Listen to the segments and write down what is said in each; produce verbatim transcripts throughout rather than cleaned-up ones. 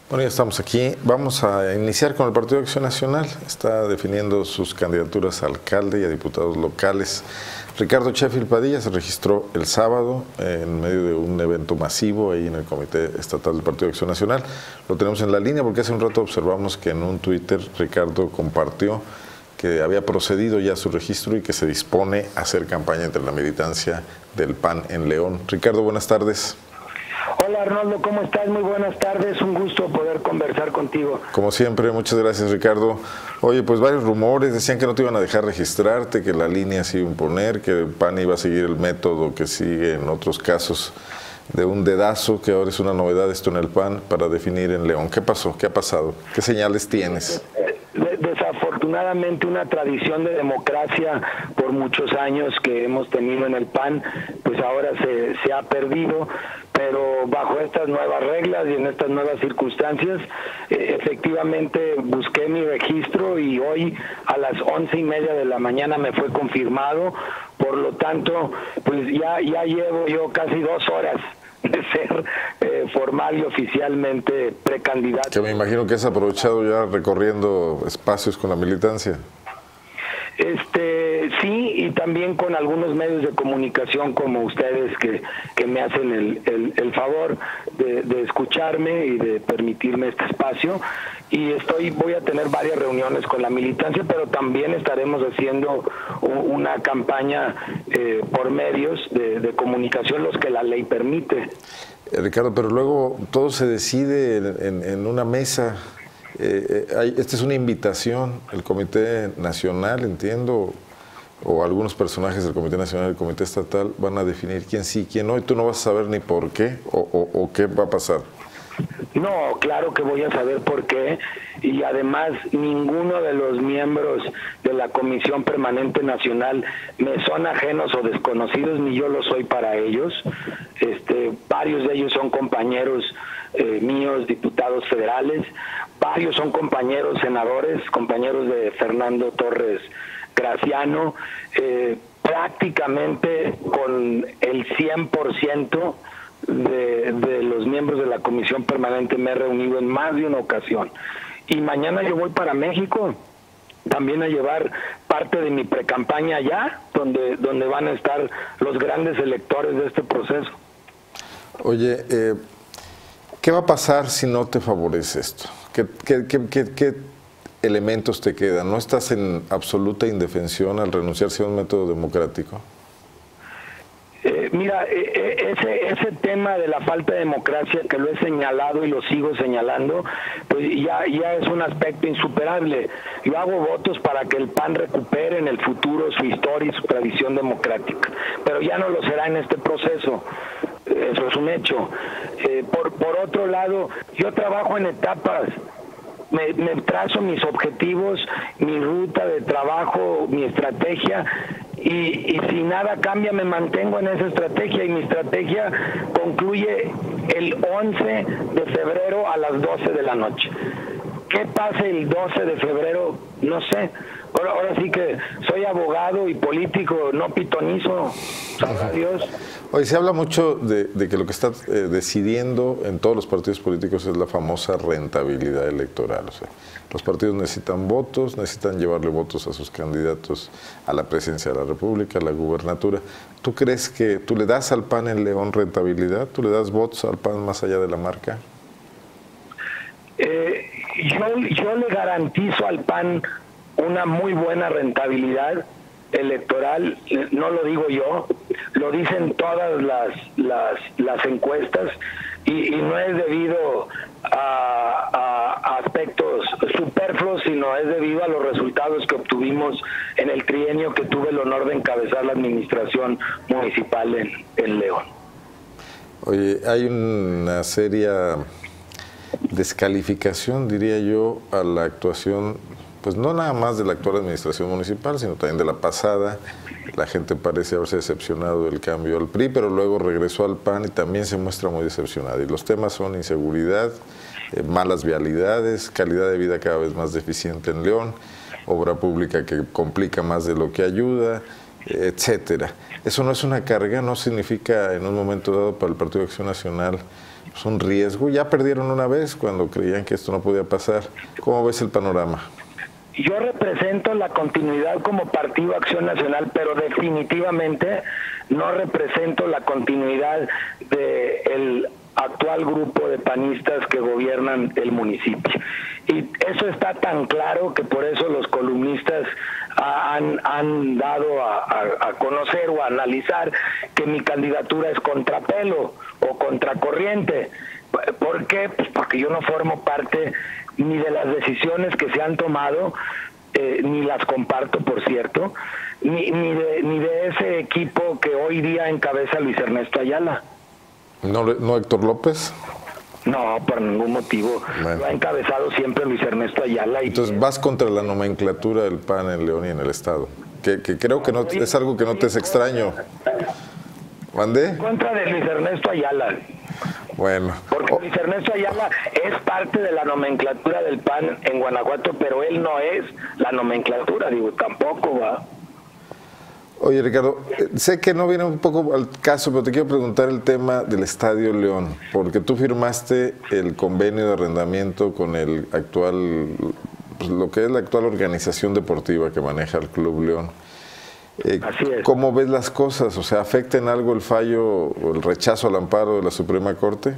Bueno, ya estamos aquí. Vamos a iniciar con el Partido de Acción Nacional. Está definiendo sus candidaturas a alcalde y a diputados locales. Ricardo Sheffield Padilla se registró el sábado en medio de un evento masivo ahí en el Comité Estatal del Partido de Acción Nacional. Lo tenemos en la línea porque hace un rato observamos que en un Twitter Ricardo compartió que había procedido ya su registro y que se dispone a hacer campaña entre la militancia del P A N en León. Ricardo, buenas tardes. Hola Arnoldo, ¿cómo estás? Muy buenas tardes, un gusto poder conversar contigo. Como siempre, muchas gracias Ricardo. Oye, pues varios rumores, decían que no te iban a dejar registrarte, que la línea se iba a imponer, que el P A N iba a seguir el método que sigue en otros casos de un dedazo, que ahora es una novedad esto en el P A N para definir en León. ¿Qué pasó? ¿Qué ha pasado? ¿Qué señales tienes? Desafortunadamente una tradición de democracia por muchos años que hemos tenido en el P A N, pues ahora se, se ha perdido, pero bajo estas nuevas reglas y en estas nuevas circunstancias, eh, efectivamente busqué mi registro y hoy a las once y media de la mañana me fue confirmado, por lo tanto, pues ya, ya llevo yo casi dos horas de ser eh, formal y oficialmente precandidato. Que me imagino que has aprovechado ya recorriendo espacios con la militancia. Este sí, y también con algunos medios de comunicación como ustedes que, que me hacen el, el, el favor de, de escucharme y de permitirme este espacio. Y estoy voy a tener varias reuniones con la militancia, pero también estaremos haciendo una campaña eh, por medios de, de comunicación, los que la ley permite. Eh, Ricardo, pero luego todo se decide en, en, en una mesa. Eh, hay, esta es una invitación, el Comité Nacional, entiendo, o algunos personajes del Comité Nacional y del Comité Estatal van a definir quién sí, quién no, y tú no vas a saber ni por qué o, o, o qué va a pasar. No, claro que voy a saber por qué, y además ninguno de los miembros de la Comisión Permanente Nacional me son ajenos o desconocidos, ni yo lo soy para ellos. Este, varios de ellos son compañeros eh, míos, diputados federales, varios son compañeros senadores, compañeros de Fernando Torres Graciano, eh, prácticamente con el cien por ciento de, de los miembros de la Comisión Permanente me he reunido en más de una ocasión. Y mañana yo voy para México también a llevar parte de mi precampaña allá, donde, donde van a estar los grandes electores de este proceso. Oye, eh, ¿qué va a pasar si no te favorece esto? ¿Qué, qué, qué, qué, qué elementos te quedan? ¿No estás en absoluta indefensión al renunciarse a un método democrático? Eh, mira, eh, ese, ese tema de la falta de democracia que lo he señalado y lo sigo señalando, pues ya, ya es un aspecto insuperable. Yo hago votos para que el P A N recupere en el futuro su historia y su tradición democrática, pero ya no lo será en este proceso. Eso es un hecho. Eh, por, por otro lado, yo trabajo en etapas. Me, me trazo mis objetivos, mi ruta de trabajo, mi estrategia, y, y si nada cambia me mantengo en esa estrategia, y mi estrategia concluye el once de febrero a las doce de la noche. ¿Qué pase el doce de febrero? No sé. Ahora, ahora sí que soy abogado y político, no pitonizo, sabrá Dios. Hoy se habla mucho de, de que lo que está eh, decidiendo en todos los partidos políticos es la famosa rentabilidad electoral. O sea, los partidos necesitan votos, necesitan llevarle votos a sus candidatos a la presidencia de la República, a la gubernatura. ¿Tú crees que tú le das al P A N en León rentabilidad? ¿Tú le das votos al P A N más allá de la marca? Eh, yo, yo le garantizo al P A N una muy buena rentabilidad electoral, no lo digo yo, lo dicen todas las las, las encuestas, y, y no es debido a, a, a aspectos superfluos, sino es debido a los resultados que obtuvimos en el trienio que tuve el honor de encabezar la administración municipal en, en León. Oye, hay una seria descalificación, diría yo, a la actuación, pues no nada más de la actual administración municipal, sino también de la pasada. La gente parece haberse decepcionado del cambio al P R I, pero luego regresó al P A N y también se muestra muy decepcionada. Y los temas son inseguridad, eh, malas vialidades, calidad de vida cada vez más deficiente en León, obra pública que complica más de lo que ayuda, eh, etcétera. Eso no es una carga, no significa en un momento dado para el Partido de Acción Nacional pues, un riesgo. Ya perdieron una vez cuando creían que esto no podía pasar. ¿Cómo ves el panorama? Yo represento la continuidad como Partido Acción Nacional, pero definitivamente no represento la continuidad del actual grupo de panistas que gobiernan el municipio. Y eso está tan claro que por eso los columnistas han, han dado a, a, a conocer o a analizar que mi candidatura es contrapelo o contracorriente. ¿Por qué? Pues porque yo no formo parte ni de las decisiones que se han tomado, eh, ni las comparto, por cierto, ni, ni, de, ni de ese equipo que hoy día encabeza Luis Ernesto Ayala. ¿No, no Héctor López? No, por ningún motivo. Bueno. Lo ha encabezado siempre Luis Ernesto Ayala. Y entonces vas contra la nomenclatura del P A N en León y en el Estado, que, que creo que no es algo que no te es extraño. ¿Mandé? Contra de Luis Ernesto Ayala. Bueno. Porque oh. Luis Ernesto Ayala es parte de la nomenclatura del P A N en Guanajuato, pero él no es la nomenclatura, digo, tampoco va. Oye, Ricardo, sé que no viene un poco al caso, pero te quiero preguntar el tema del Estadio León, porque tú firmaste el convenio de arrendamiento con el actual, pues, lo que es la actual organización deportiva que maneja el Club León. Eh, Así es. ¿Cómo ves las cosas? O sea, ¿afecta en algo el fallo o el rechazo al amparo de la Suprema Corte?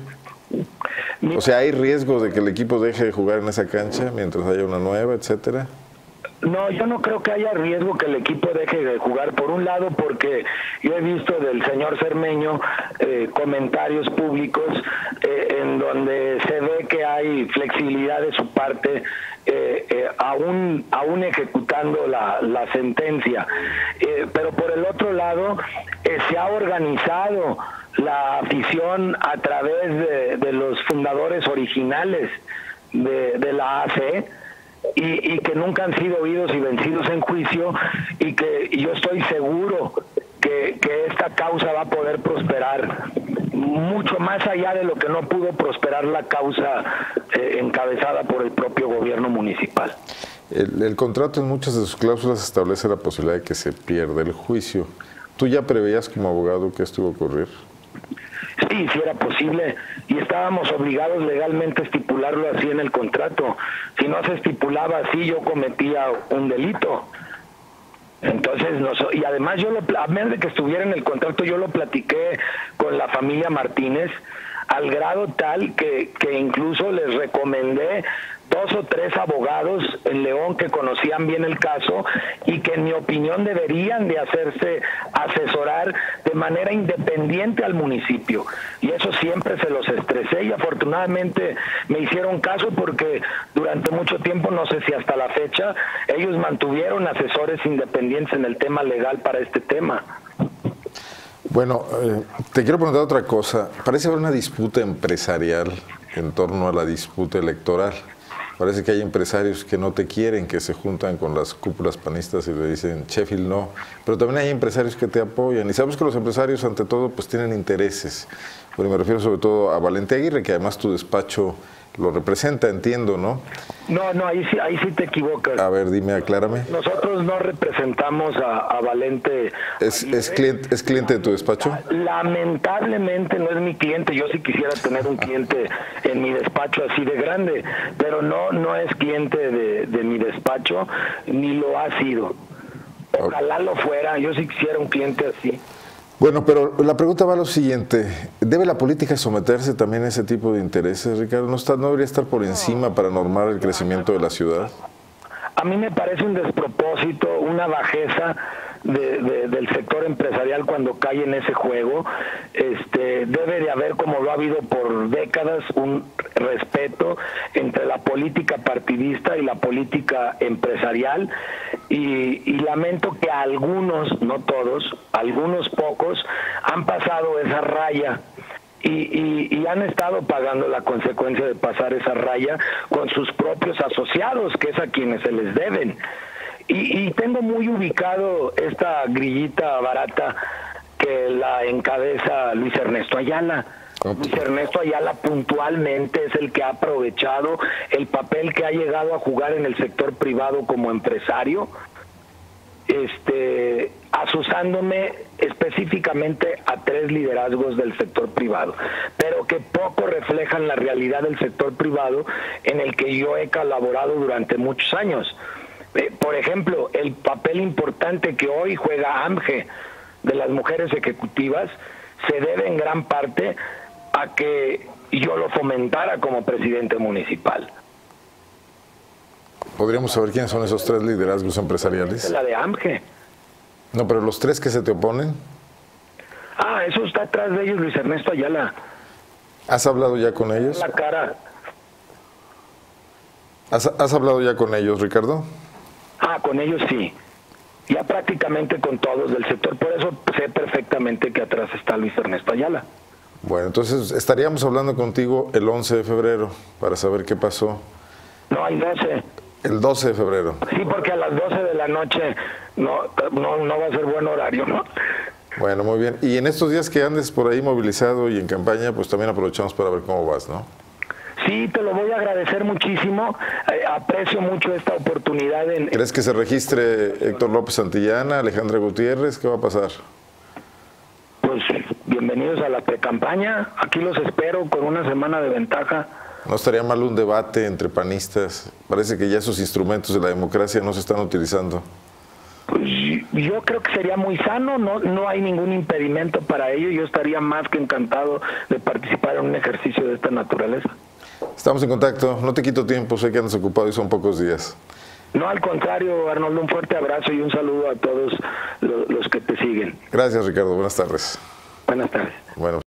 O sea, ¿hay riesgo de que el equipo deje de jugar en esa cancha mientras haya una nueva, etcétera? No, yo no creo que haya riesgo que el equipo deje de jugar. Por un lado, porque yo he visto del señor Cermeño eh, comentarios públicos eh, en donde se ve que hay flexibilidad de su parte, eh, eh, aún, aún ejecutando la, la sentencia. Eh, pero por el otro lado, eh, se ha organizado la afición a través de, de los fundadores originales de, de la A C, Y, y que nunca han sido oídos y vencidos en juicio, y que yo estoy seguro que, que esta causa va a poder prosperar mucho más allá de lo que no pudo prosperar la causa eh, encabezada por el propio gobierno municipal. El, el contrato en muchas de sus cláusulas establece la posibilidad de que se pierda el juicio. ¿Tú ya preveías como abogado que esto iba a ocurrir? Sí, sí era posible, y estábamos obligados legalmente a estipularlo así en el contrato. Si no se estipulaba así, yo cometía un delito. Entonces, no, y además yo, lo, a menos de que estuviera en el contrato, yo lo platiqué con la familia Martínez, al grado tal que, que incluso les recomendé dos o tres abogados en León que conocían bien el caso y que en mi opinión deberían de hacerse asesorar de manera independiente al municipio. Y eso siempre se los estresé, y afortunadamente me hicieron caso, porque durante mucho tiempo, no sé si hasta la fecha, ellos mantuvieron asesores independientes en el tema legal para este tema. Bueno, eh, te quiero preguntar otra cosa. Parece haber una disputa empresarial en torno a la disputa electoral. Parece que hay empresarios que no te quieren, que se juntan con las cúpulas panistas y le dicen Sheffield no, pero también hay empresarios que te apoyan, y sabes que los empresarios ante todo pues tienen intereses. Bueno, me refiero sobre todo a Valente Aguirre, que además tu despacho lo representa, entiendo, ¿no? No, no, ahí sí, ahí sí te equivocas. A ver, dime, aclárame. Nosotros no representamos a, a Valente. ¿Es, es, cliente, ¿Es cliente de tu despacho? Lamentablemente no es mi cliente. Yo sí quisiera tener un cliente en mi despacho así de grande, pero no, no es cliente de, de mi despacho, ni lo ha sido. Ojalá lo fuera, yo sí quisiera un cliente así. Bueno, pero la pregunta va a lo siguiente. ¿Debe la política someterse también a ese tipo de intereses, Ricardo? ¿No, está, no debería estar por encima para normar el crecimiento de la ciudad? A mí me parece un despropósito, una bajeza de, de, del sector empresarial cuando cae en ese juego. Este, debe de haber, como lo ha habido por décadas, un respeto entre la política partidista y la política empresarial, y, y lamento que algunos, no todos, algunos pocos, han pasado esa raya. Y, y, y han estado pagando la consecuencia de pasar esa raya con sus propios asociados, que es a quienes se les deben. Y, y tengo muy ubicado esta grillita barata que la encabeza Luis Ernesto Ayala. Luis Ernesto Ayala puntualmente es el que ha aprovechado el papel que ha llegado a jugar en el sector privado como empresario. este, asusándome específicamente a tres liderazgos del sector privado, pero que poco reflejan la realidad del sector privado en el que yo he colaborado durante muchos años. Eh, por ejemplo, el papel importante que hoy juega AMGE de las mujeres ejecutivas se debe en gran parte a que yo lo fomentara como presidente municipal. ¿Podríamos saber quiénes son esos tres liderazgos empresariales? La de AMGE. No, pero los tres que se te oponen. Ah, eso está atrás de ellos Luis Ernesto Ayala. ¿Has hablado ya con ellos? La cara. ¿Has, has hablado ya con ellos, Ricardo? Ah, con ellos sí. Ya prácticamente con todos del sector. Por eso sé perfectamente que atrás está Luis Ernesto Ayala. Bueno, entonces estaríamos hablando contigo el once de febrero para saber qué pasó. No, hay doce. El doce de febrero. Sí, porque a las doce de la noche no, no, no va a ser buen horario, ¿no? Bueno, muy bien. Y en estos días que andes por ahí movilizado y en campaña, pues también aprovechamos para ver cómo vas, ¿no? Sí, te lo voy a agradecer muchísimo. Eh, aprecio mucho esta oportunidad. En... ¿Crees que se registre Héctor López Santillana, Alejandra Gutiérrez? ¿Qué va a pasar? Pues bienvenidos a la precampaña. Aquí los espero con una semana de ventaja. ¿No estaría mal un debate entre panistas? Parece que ya esos instrumentos de la democracia no se están utilizando. Pues yo creo que sería muy sano, no, no hay ningún impedimento para ello. Yo estaría más que encantado de participar en un ejercicio de esta naturaleza. Estamos en contacto, no te quito tiempo, sé que andas ocupado y son pocos días. No, al contrario, Arnoldo, un fuerte abrazo y un saludo a todos los, los que te siguen. Gracias, Ricardo, buenas tardes. Buenas tardes. Bueno.